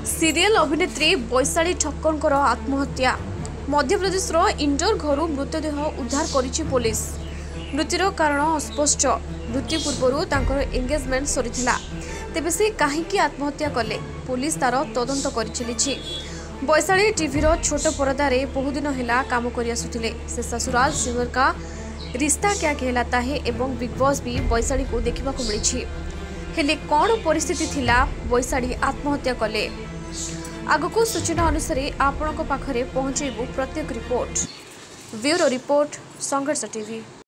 Serial अभिनेत्री वैशाली ठक्कर आत्महत्या। Madhya Pradesh indoor घर मृतदेह उद्धार करिछि पुलिस। मृत्युर कारण अस्पष्ट। मृत्यु पूर्व एंगेजमेंट सरीथिला। तेबे से काहेकि आत्महत्या कले पुलिस तार तदंत करि चलिछि। वैशाली टीवीर छोट परदारे बहुदिन हेला काम करि आसुथिले। से ससुराल सिंगर का रिश्ता क्या कहलाता है एवं बिग बॉस भी वैशाली को देखा मिली। हेले कौन परिस्थिति थिला वैशाली आत्महत्या कले आगको सूचना अनुसार आपणक पाखरे पहुंचेबू प्रत्येक report. Bureau report Sangharsh TV.